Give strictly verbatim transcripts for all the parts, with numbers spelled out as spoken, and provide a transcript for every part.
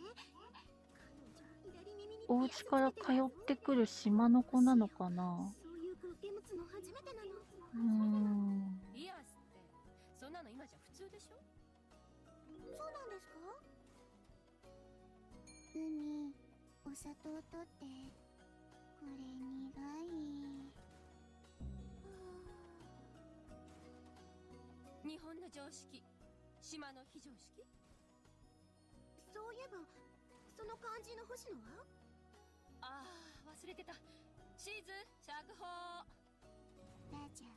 お家から通ってくる島の子なのかな。うーん。 リアスってそんなの今じゃ普通でしょ。 そうなんですか。海、お砂糖取って。これ苦い。 日本の常識、島の非常識。 そういえばその漢字の星野は。 ああ、忘れてた。シーズ釈放。 ラジャ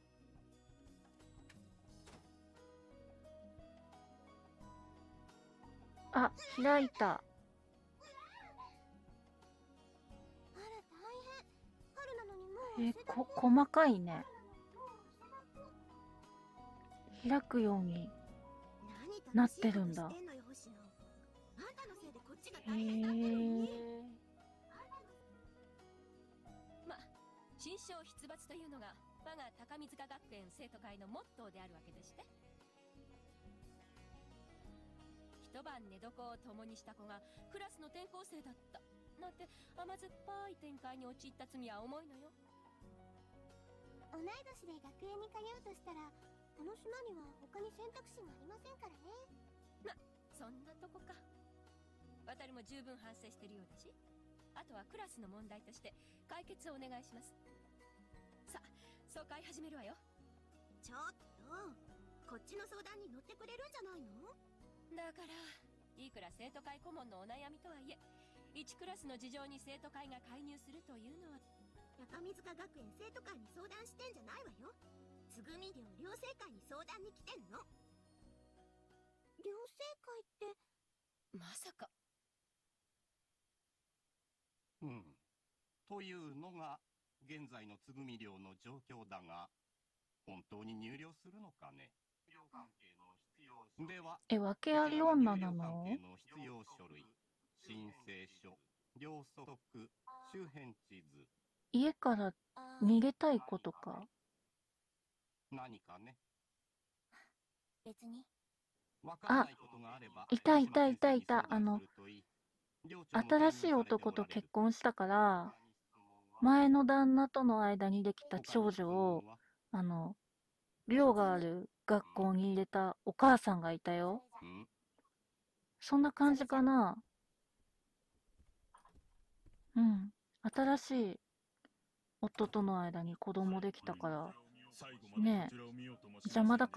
あ、開いた。 あら大変。春なのにもうえ、こ、細かいね。開くようになってるんだ。へえ。 ま、新章出伐というのが我が高水塚学園生徒会のモットーであるわけでして。一晩寝床を共にした子がクラスの転校生だったなんて甘酸っぱい展開に陥った罪は重いのよ。 同い年で学園に通うとしたらこの島には他に選択肢がありませんからね。 ま、そんなとこか。渡りも十分反省してるようだし、あとはクラスの問題として解決をお願いします。さあ、総会始めるわよ。 ちょっとこっちの相談に乗ってくれるんじゃないの。 だからいくら生徒会顧問のお悩みとはいえ、いちクラスの事情に生徒会が介入するというのは。 高水塚学園生徒会に相談してんじゃないわよ。つぐみ寮寮生会に相談に来てんの。寮生会ってまさか。 うん。というのが現在のつぐみ寮の状況だが、本当に入寮するのかね。では、 え、訳あり女なの？ 必要書類、申請書、寮則、周辺地図。 家から逃げたい子とか。 何かね。 別に。 あ、いたいたいたいた。あの、新しい男と結婚したから、前の旦那との間にできた長女を、あの、寮がある学校に入れたお母さんがいたよ。そんな感じかな。うん。新しい夫との間に子供できたから、ねえ、邪魔だから、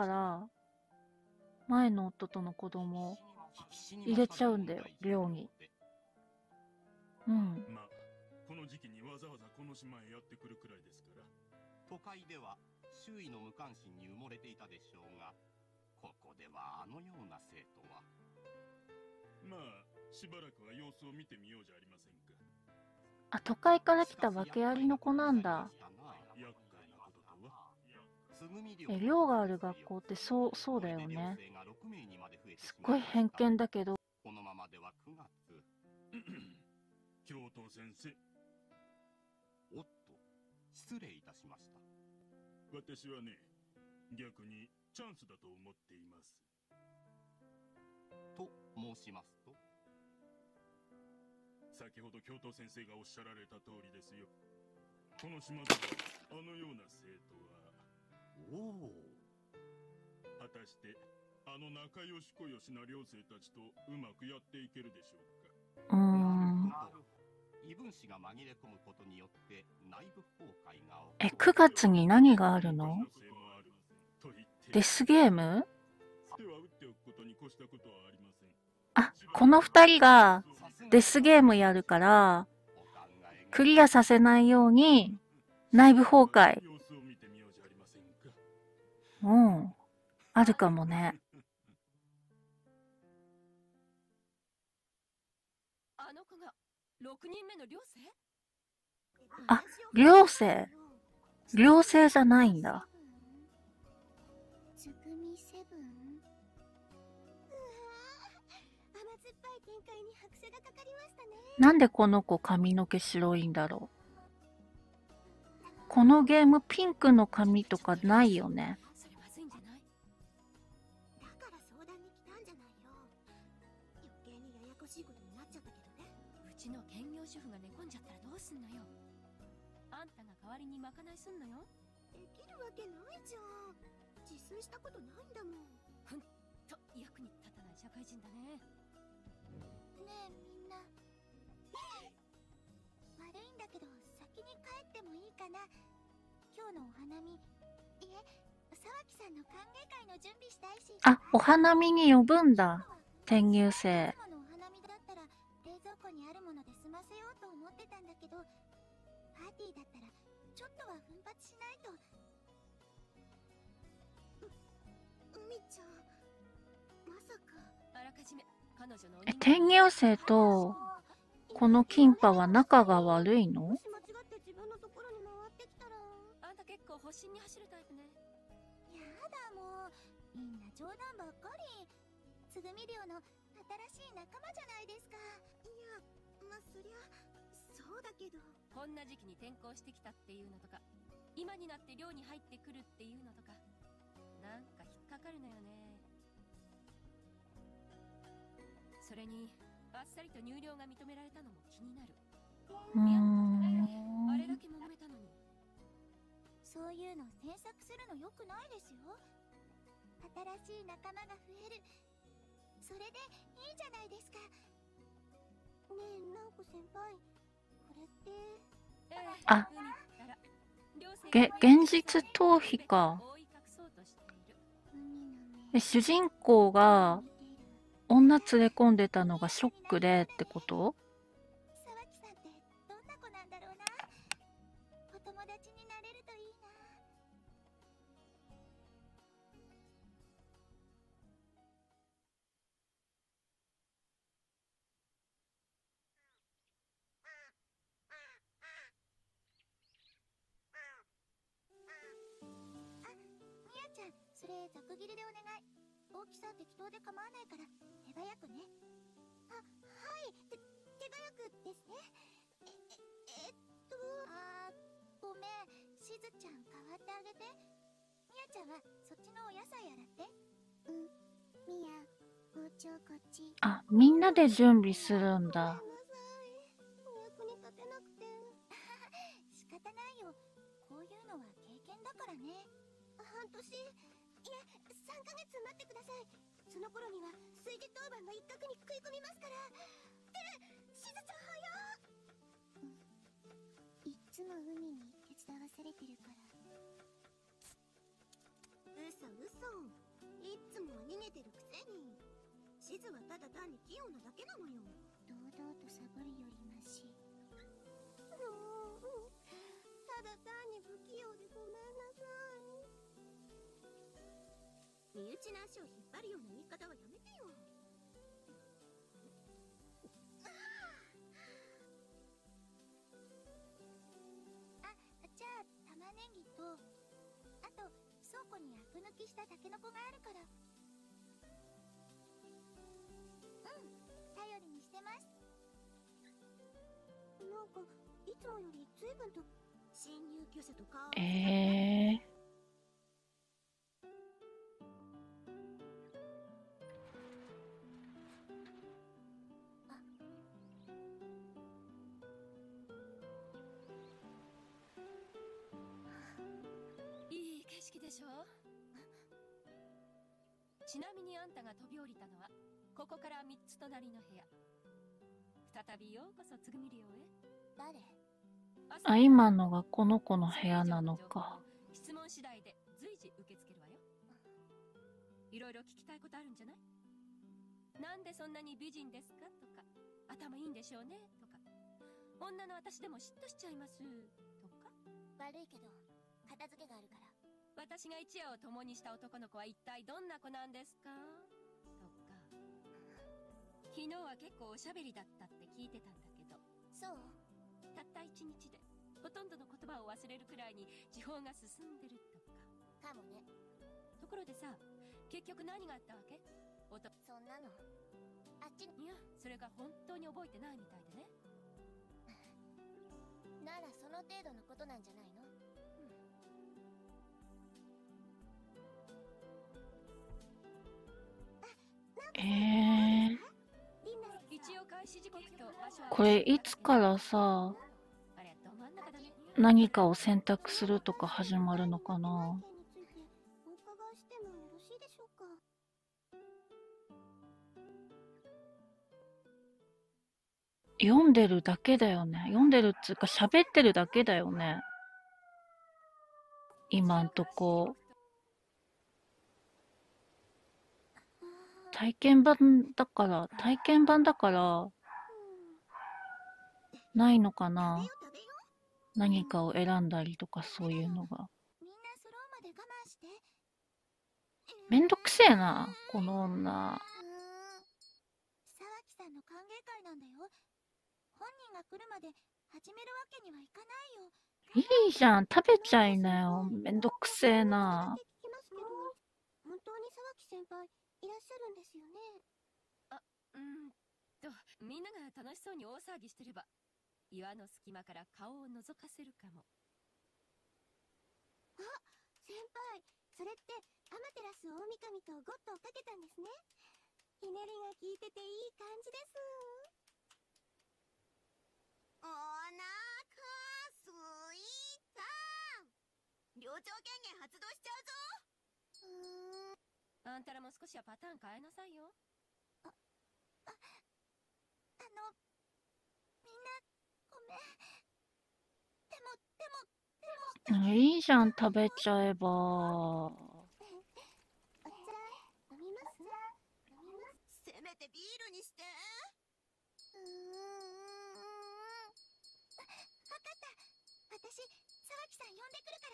前の夫との子供入れちゃうんだよ、寮に。うん。 まあ、この時期にわざわざこの島へやってくるくらいですから。 都会では周囲の無関心に埋もれていたでしょうが、ここではあのような生徒は。 まあ、しばらくは様子を見てみようじゃありませんか。 あ、都会から来た訳ありの子なんだ。 厄介なこととは。 え、寮がある学校ってそう、そうだよね。すっごい偏見だけど。 このままではくがつ。 教頭先生。 おっと、失礼いたしました。 私はね、逆にチャンスだと思っています。 と申しますと。 先ほど教頭先生がおっしゃられた通りですよ。この島ではあのような生徒は。 おお。 果たしてあの仲良しこよしな寮生たちとうまくやっていけるでしょうか。 うーん。 異分子が紛れ込むことによって内部崩壊がえ、くがつに何があるの？デスゲーム？あ、この二人がデスゲームやるから、クリアさせないように内部崩壊。うん。あるかもね。 あの子がろくにんめの寮生？ あ、寮生。寮生じゃないんだ。 つぐみセブン。うわー、甘酸っぱい展開に拍車がかかりましたね。 なんでこの子髪の毛白いんだろう。このゲームピンクの髪とかないよね。 それまずいんじゃない？ だから相談に来たんじゃないよ。余計にややこしいことになっちゃったけどね。 うちの兼業主婦が寝込んじゃったらどうすんのよ。あんたが代わりにまかないすんのよ。 できるわけないじゃん。自炊したことないんだもん。 ほんと役に立たない社会人だね。 ねえみんな、悪いんだけど先に帰ってもいいかな。今日のお花見、いえ沢木さんの歓迎会の準備したいし。 あ、お花見に呼ぶんだ。転入生。 いつものお花見だったら冷蔵庫にあるもので済ませようと思ってたんだけど、パーティーだったらちょっとは奮発しないと。う海ちゃん、まさか。 あらかじめ彼女のおえ、 人形転入生とこのキンパは仲が悪いの？ もし間違って自分のところに回ってきたら。 あんた結構保身に走るタイプね。 やだもう、みんな冗談ばっかり。つぐみ寮の新しい仲間じゃないですか。いや、まあそりゃそうだけど。 こんな時期に転校してきたっていうのとか、今になって寮に入ってくるっていうのとか、なんか引っかかるのよね。それにあっさりと入寮が認められたのも気になる。 うーん。 あれだけ揉めたのに。 そういうの詮索するのよくないですよ。新しい仲間が増える、それでいいじゃないですか。ねえ直子先輩、これって。 ええ、 あ、 海ったら寮生げ、 が現実逃避か。 覆い隠そうとしている。 海のえ、 目主人公が見てる。 女連れ込んでたのがショックでってこと？ 沢木さんってどんな子なんだろうな。お友達になれるといいな。あ、みやちゃん、それざく切りでお願い。大きさ適当で構わないから手早くね。あ、はい、て手早くですね。えええっとあーごめん、しずちゃん代わってあげて。みやちゃんはそっちのお野菜洗って。うん、みや包丁こっち。 あ、みんなで準備するんだ。 ごめんなさい、お役に立てなくて。仕方ないよ、こういうのは経験だからね。半年、いえさんかげつ待ってください。その頃には水事当番の一角に食い込みますから。ってしずちゃん早っ。いっつも海に手伝わされてるから。嘘嘘、いっつもは逃げてるくせに。しずはただ単に器用なだけなのよ。堂々とサボるよりマシ。もうただ単に不器用でごめんなさい。身内の足を引っ張るような言い方はやめてよ。あ、じゃあ玉ねぎと、あと倉庫にアク抜きしたタケノコがあるから。うん、頼りにしてます。なんかいつもより随分と侵入居者と顔を。 えー。 いい景色でしょ。ちなみにあんたが飛び降りたのはここからみっつ隣の部屋。再びようこそつぐみ寮へ。 誰？ あ、今のがこの子の部屋なのか。 質問次第で随時受け付けるわよ。いろいろ聞きたいことあるんじゃない？なんでそんなに美人ですかとか、頭いいんでしょうねとか、女の私でも嫉妬しちゃいますとか。 悪いけど片付けがあるから。 私が一夜を共にした男の子は一体どんな子なんですかとか。昨日は結構おしゃべりだったって聞いてたんだけど。 そう？ たった一日でほとんどの言葉を忘れるくらいに時報が進んでるとか。 かもね。 ところでさ、結局何があったわけ？おとそんなのあっちに。 いや、それが本当に覚えてないみたいでね。 ならその程度のことなんじゃないの？ えー。 一これいつからさ、 あれど真ん中だね。 何かを選択するとか始まるのかな。 についてお伺いしてもよろしいでしょうか。 読んでるだけだよね。読んでるっつうか喋ってるだけだよね。今んとこ。体験版だから、体験版だから、ないのかな。何かを選んだりとかそういうのが。 みんな揃うまで我慢して。 めんどくせえな、この女。 うーん。沢木さんの歓迎会なんだよ。本人が来るまで始めるわけにはいかないよ。 いいじゃん、食べちゃいなよ。めんどくせえな。 聞きますけど、本当に沢木先輩いらっしゃるんですよね。 うーんと、みんなが楽しそうに大騒ぎしてれば、岩の隙間から顔を覗かせるかも。 あ、先輩、それってアマテラス大神とゴッドをかけたんですね。ひねりが効いてていい感じです。おなかすいた。寮長権限発動しちゃうぞ。うーん。 あんたらも少しはパターン変えなさいよ。 あの、みんな、ごめん。でも、でも、でも。 いいじゃん、食べちゃえば。 おつらい飲みます飲みますせめてビールにして。うーん。わかった。私、沢木さん呼んでくるから。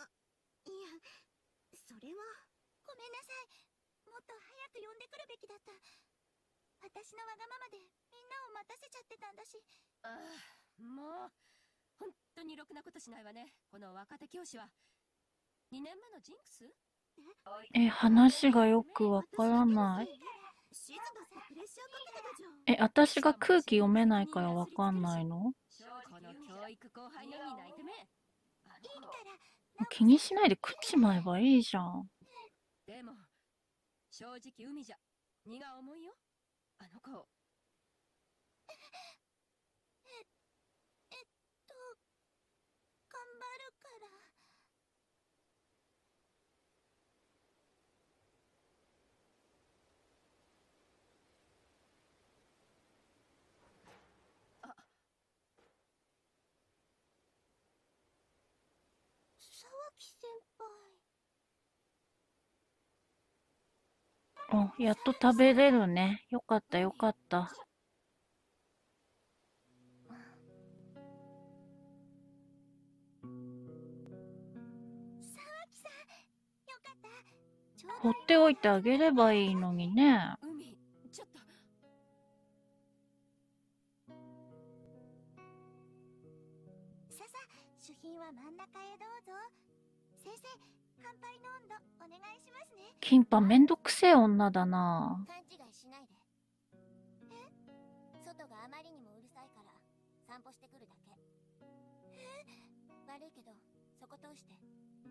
あ、いや、それは。ごめんなさい。もっと早く呼んでくるべきだった。私のわがままでみんなを待たせちゃってたんだし。 ああ、もう、本当にろくなことしないわね、この若手教師は。にねんめのジンクス？ え、話がよくわからない。 静かってプレッシャーかけてたじゃん。 え、私が空気読めないからわかんないの？ この教育後輩の担い手め。 いいから。 気にしないで食っちまえばいいじゃん。 でも、正直海じゃ荷が重いよ、あの子。 え、えっと、頑張るから。 あ、 沢木先輩。 お、やっと食べれるね。よかったよかった。放っておいてあげればいいのにね。 海、ちょっと。 ささ、主賓は真ん中へどうぞ。先生、乾杯の温度お願いしますね。 キンパめんどくせえ女だな。 勘違いしないで。え？外があまりにもうるさいから散歩してくるだけ。え？悪いけどそこ通して。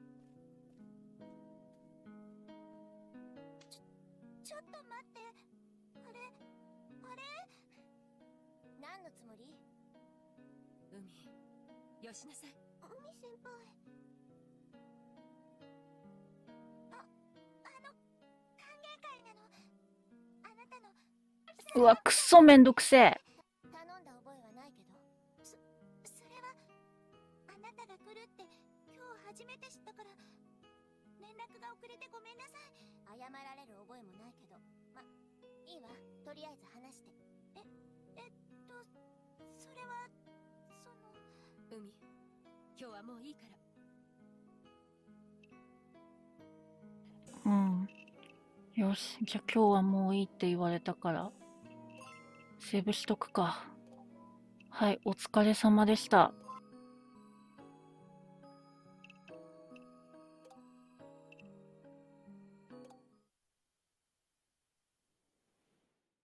ちょ、ちょっと待って。あれ、あれ？何のつもり？ 海、よしなさい。 海先輩。あ、あの、歓迎会なの。あなたの。 うわ、くっそめんどくせえ。 頼んだ覚えはないけど。そ、それは、あなたが来るって今日初めて知ったから、連絡が遅れてごめんなさい。謝られる覚えもないけど、ま、いいわ。とりあえず話して。え、えっと、それは、その。 海、今日はもういいから。 うん。よし、じゃあ今日はもういいって言われたから、セーブしとくか。はい、お疲れ様でした。